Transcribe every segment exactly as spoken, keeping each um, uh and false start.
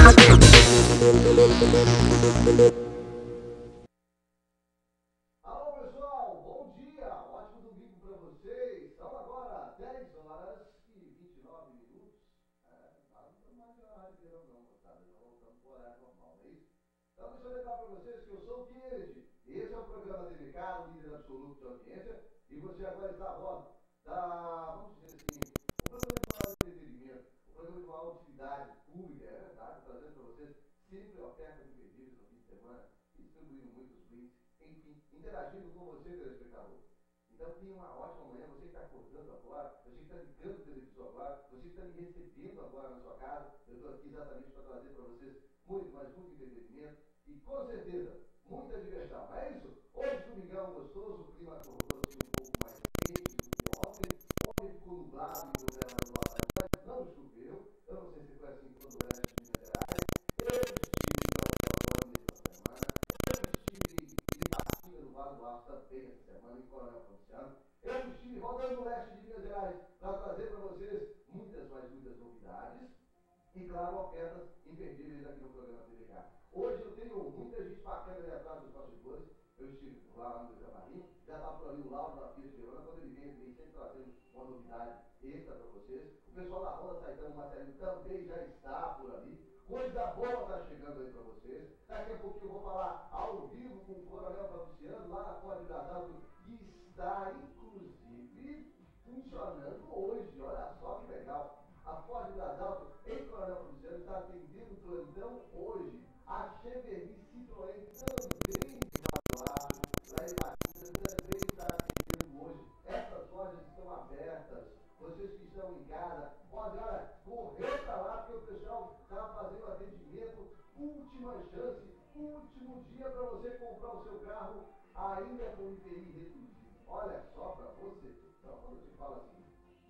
Alô pessoal, bom dia, ótimo domingo para vocês. São agora dez horas e vinte e nove minutos. É, não estamos mais na rádio verão não, moçada, já voltamos para o horário normal, não é isso? Então deixa eu lembrar para vocês que eu sou o Kennedy. Esse é o programa T V K, o líder absoluto de audiência, e você agora está a bordo da, vamos dizer assim, o programa de maior entretenimento, o programa de maior utilidade pública, é verdade, trazendo para vocês sempre ofertas imperdíveis no fim de semana, distribuindo muitos brindes, enfim, interagindo com você, telespectador. Então, tenha uma ótima manhã, você que está acordando agora, você que está ligando o televisor agora, você que está me recebendo agora na sua casa, eu estou aqui exatamente para trazer para vocês muito, mas muito entretenimento e, com certeza, muita diversão. É isso? Hoje, domingão gostoso, o clima acordou assim um pouco mais quente do que ontem. Ontem ficou nublado em Governador Valadares, mas não choveu. Eu não sei se foi assim em todo o resto de Minas Gerais. Eu estive em Galvão nessa semana. Eu estive em Ipatinga, no Vale do Aço, também essa semana, em Coronel Feliciano. Eu estive rodando no leste de Minas Gerais para trazer para vocês muitas, mas muitas novidades. E, claro, ofertas imperdíveis aqui no programa T V K. Hoje eu tenho muita gente bacana ali atrás dos bastidores. Eu estive lá no Camarim, já está por ali o Lauro da Fiat Verona. Quando ele vem, ele vem sempre trazendo uma novidade extra para vocês. O pessoal da Honda Caetano Marcelino também já está por ali. Coisa boa está chegando aí para vocês. Daqui a pouquinho eu vou falar ao vivo com o Coronel Fabriciano, lá na Ford Brasil, que está, inclusive, funcionando hoje. Olha só que legal. A Ford Brasil, em Coronel Fabriciano, está atendendo o plantão hoje. A Chevrolet Citroën também está lá. Lá em Batista também está atendendo hoje. Essas lojas estão abertas. Vocês que estão em casa, podem, olha, correr para lá, porque o pessoal está fazendo atendimento. Última chance, último dia para você comprar o seu carro, ainda com I P I reduzido. Olha só para você. Então, quando se fala assim,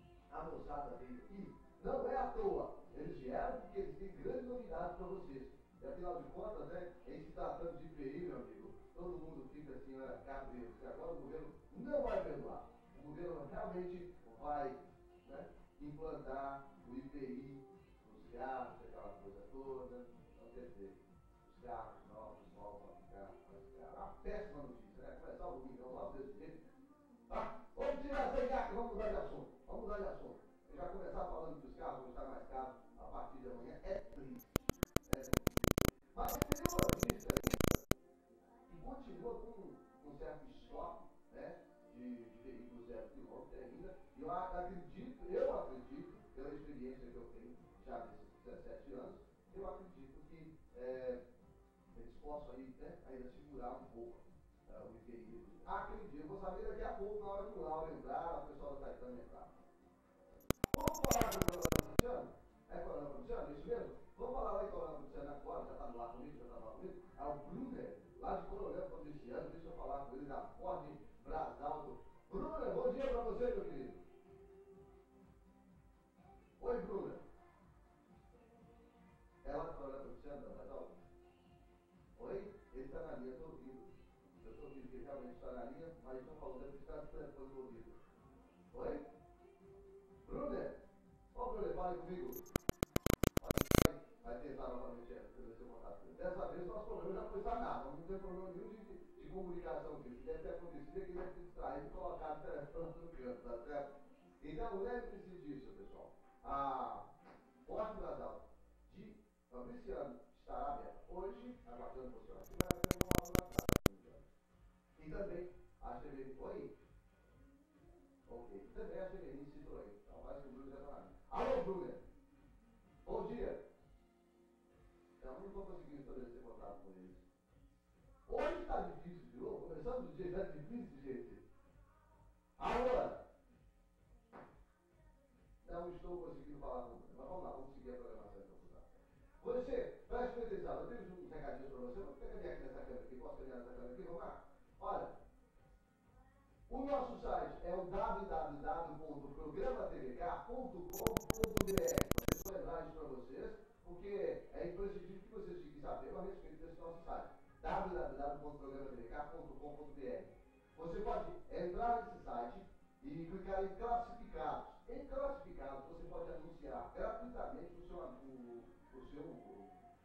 a moçada veio aqui, não é à toa. Eles vieram porque eles têm grandes novidades para vocês. E afinal de contas, né, em se tratando de I P I, meu amigo, todo mundo fica assim, olha, cabreiro, porque agora o governo não vai perdoar. O governo realmente vai, né, implantar o I P I nos carros, aquela coisa toda. Então, quer dizer, os carros novos, novos vão ficar, vai ficar uma péssima notícia, né? Começar o domingo logo desse jeito. Ah, vamos tirar essa jaca, vamos mudar de assunto. Vamos mudar de assunto. Eu já começar falando que os carros vão estar mais caros a partir de amanhã. É triste. É triste. Mas tem uma notícia ainda que continua com um certo estoque, né, de, de veículos zero quilômetro ainda. E eu acredito, eu acredito, pela experiência que eu tenho já desses dezessete anos, eu acredito que é, eles possam aí, né, ainda segurar um pouco uh, o I P I. Acredito, eu vou saber daqui a pouco, na hora que o Lauro entrar, o pessoal da Caetano entrar. Vamos falar do Coronel Feliciano? É Coronel Feliciano, é isso mesmo? Vamos falar lá em Coronel Feliciano agora, já está lá comigo, já está lá comigo. É o Brunner, lá de Coronel Feliciano, deixa eu falar com ele da Ford Brasalto. Brunner, bom dia para você, meu querido. Oi, Brunner. É lá de Coronel Feliciano, da Brasalto? Oi? Ele está na linha, estou ouvindo. Eu estou ouvindo que ele realmente está na linha, mas não falou, deve estar com o telefone no ouvido. Oi? Brunner? Ô, Brunner, fale comigo. Vai, vai tentar novamente fazer seu contato. Dessa vez, nosso problema já foi sanado. Não tem problema nenhum de, de, de comunicação aqui. O que deve ter acontecido é que ele deve ter distraído e colocado o telefone no canto, tá certo? Então, lembre-se disso, pessoal. A Porta das Altas de Fabriciano estará aberta hoje, aguardando você. Acho que vai até uma hora da tarde. E também a Chevrolet. Oi? Ok. Também a Chevrolet Citroën. Então, parece que o Bruno já está lá. Alô, Bruno! Bom dia! Então, não estou conseguindo estabelecer contato com eles. Hoje está difícil, viu? Começando o dia já é difícil, gente. Alô? Não estou conseguindo falar com você. Mas vamos lá, vamos seguir a programação então. Você, preste atenção, eu tenho uns recadinhos para você. Vamos pegar aqui nessa câmera aqui. Posso pegar nessa câmera aqui? Vamos lá? Olha, o nosso site é o w w w ponto programa t v k ponto com ponto b r. Eu vou lembrar isso para vocês, porque é imprescindível que vocês fiquem sabendo a respeito desse nosso site. w w w ponto programa t v k ponto com ponto b r. Você pode entrar nesse site e clicar em classificados. Em classificados, você pode anunciar gratuitamente o seu, o, o seu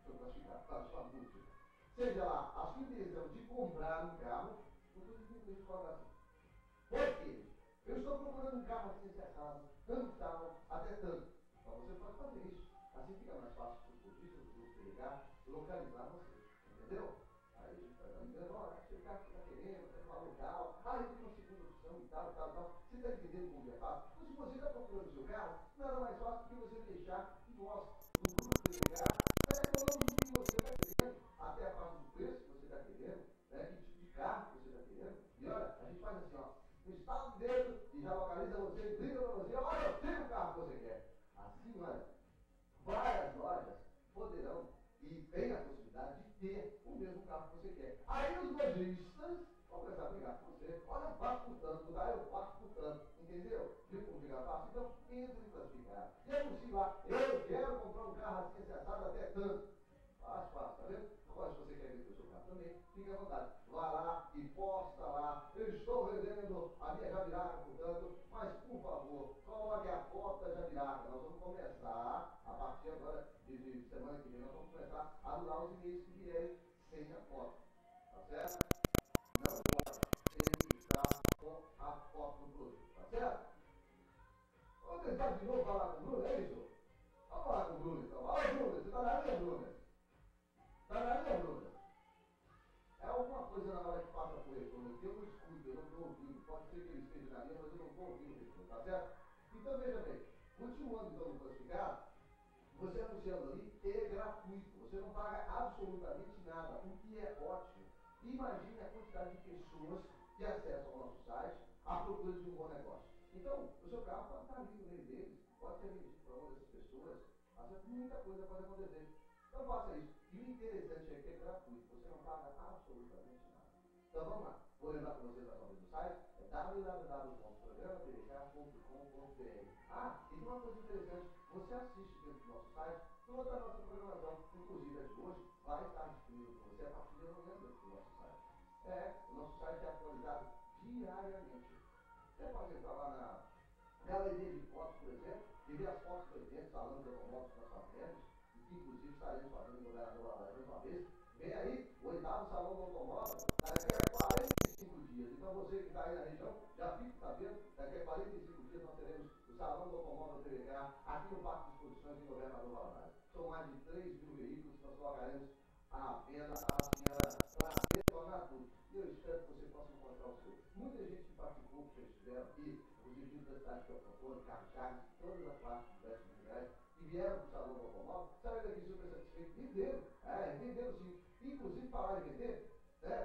seu classificado, para a sua búsqueda. Seja lá a sua intenção de comprar um carro, você tem que colocar assim. Por quê? Eu estou procurando um carro assim, acessado, tanto tal, até tanto. Então você pode fazer isso. Assim fica mais fácil para o cotista, para o pegar, localizar você. Entendeu? Aí a gente vai ligando, olha, esse carro que você está querendo, você falou tal, ah, eu tenho uma segunda opção e tal, e tal, e tal. Você está entendendo como é fácil? Então se você está procurando o seu carro, nada mais fácil do que você deixar nós, do grupo P V K, nós falamos o que você está querendo, até a parte do preço que você está querendo, né, que tipo de carro que você está querendo. E olha, a gente faz assim, ó, no estado dentro e já localiza você, liga para você, olha, eu tenho o carro que você quer. Assim, olha, várias lojas poderão e têm a possibilidade de ter o mesmo carro que você quer. Aí os lojistas vão começar a brigar com você. Olha, eu passo por tanto, tá? Eu passo por tanto. Entendeu? Viu como fica fácil? Então, entre em classificar. E é possível lá, eu quero comprar um carro assim, acessado até tanto. Fácil, fácil, tá vendo? Agora, se você quer vender o seu carro também, fique à vontade. Vá lá e posta lá. Eu estou vendendo a minha Jabiraca, portanto, mas por favor, coloque a foto da Jabiraca. Nós vamos começar, a partir agora de, de semana que vem, nós vamos começar a anular os e-mails que vierem sem a foto. Tá certo? Não pode. Tem que estar com a foto do produto. Tá certo? Vamos tentar de novo falar com o Bruno, é isso? Vamos falar com o Bruno então. Olha, Bruno, você está na linha, Bruno? Está na linha, Bruno? É alguma coisa na hora que passa por retorno, que eu não escuto, eu não estou ouvindo. Pode ser que ele esteja na linha, mas eu não estou ouvindo o retorno, tá certo? Então veja bem, continuando então no classificado, você anunciando ali é gratuito, você não paga absolutamente nada, o que é ótimo. Imagine a quantidade de pessoas que acessam o nosso site à procura de um bom negócio. Então, o seu carro pode estar ali no meio deles, pode ser vendido para uma dessas pessoas, muita coisa pode acontecer. Então faça isso. E o interessante é que é gratuito, você não paga absolutamente nada. Então vamos lá, vou lembrar para vocês a chave do site, é w w w ponto programa t v k ponto com ponto b r. Ah, e tem uma coisa interessante, você assiste dentro do nosso site toda a nossa programação, inclusive a de hoje, vai estar disponível para você a partir de amanhã dentro do nosso site. É, o nosso site é atualizado diariamente. Você pode entrar lá na galeria de fotos, por exemplo, e ver as fotos do evento, salão de automóveis que nós fazemos, e que inclusive estaremos fazendo em governador Valadares mais uma vez. Vem aí, o oitavo salão do automóvel, daqui a quarenta e cinco dias. Então você que está aí na região, já fica sabendo, daqui a quarenta e cinco dias nós teremos o salão do automóvel T V K aqui no Parque de Exposições em governador Valadares. São mais de três mil veículos que nós colocaremos à venda à senhora para retornar tudo. E eu espero que você possa encontrar o seu. Muita gente que participou, que estiveram aqui, os indivíduos da cidade de Campo Carlos Chaves, todas as partes do Oeste de Minas Gerais, que vieram para o salão do automóvel, saíram daqui super satisfeitos, venderam, é, venderam sim. Inclusive, falar em vender, né?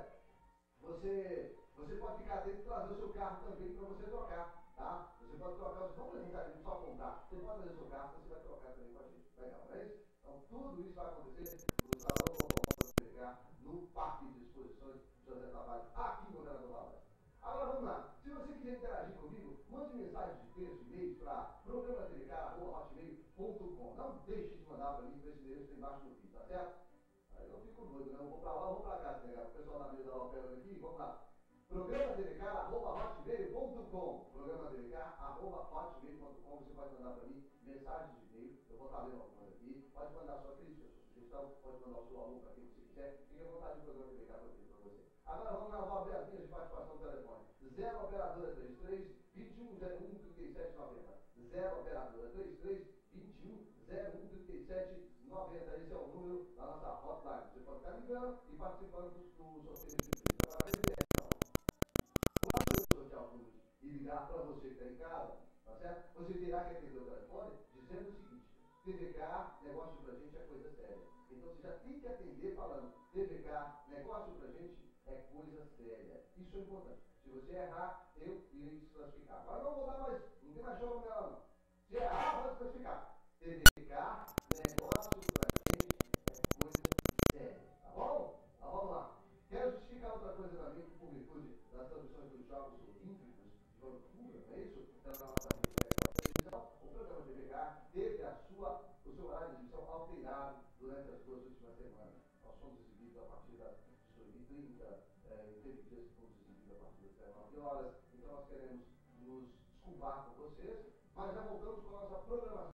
Você, você pode ficar atento e trazer o seu carro também para você trocar, tá? Você pode trocar, os vamos apresentar só comprar. Você pode trazer o seu carro, você vai trocar também com a gente. Legal, não é isso? Então, tudo isso vai acontecer no salão do automóvel pegar no Parque de Exposições José Tavares, aqui no Governador Valadares. Agora vamos lá. Se você quiser interagir comigo, mande mensagem de texto, e-mail para programa t v k arroba hotmail ponto com. Não deixe de mandar para mim, para esse endereço que tem embaixo do vídeo, tá certo? Aí eu fico doido, né? Eu vou para lá, eu vou para cá, né? O pessoal da mesa lá operando aqui, vamos lá. programa t v k arroba hotmail ponto com. programa t v k arroba hotmail ponto com. Você pode mandar para mim mensagens de e-mail, eu vou estar lendo algumas aqui. Pode mandar sua crítica, sua sugestão, pode mandar o seu aluno para quem você quiser. Fique à vontade do programa T V K para você. Agora vamos lá, vou abrir as linhas de participação do telefone. zero operadora trinta e três, vinte e um, zero um, trinta e sete, noventa. zero operadora trinta e três, vinte e um, zero um, trinta e sete, noventa. Esse é o número da nossa hotline. Você pode estar ligando e participando do, do sorteio de brinde. Agora, então, quando eu sortear o número e ligar para você que está em casa, tá certo? Você terá que atender o telefone dizendo o seguinte: T V K, negócio pra gente é coisa séria. Então você já tem que atender falando: T V K, negócio pra gente é coisa séria. Isso é importante. Se você errar, eu irei desclassificar. Agora não vou dar mais, não tem mais choro nela não. Se errar, vai desclassificar. T V K, negócio pra gente é coisa séria. Tá bom? Então vamos lá. Quero justificar outra coisa também, que por virtude das transmissões dos Jogos Olímpicos de Vancouver, não é isso? Então, na nossa televisão, o programa T V K teve a sua, o seu horário de emissão alterado durante as duas últimas semanas. Nós fomos exibidos a partir das dezoito e trinta, eh, teve dias que fomos exibidos a partir das dezenove horas, então nós queremos nos desculpar com vocês, mas já voltamos com a nossa programação.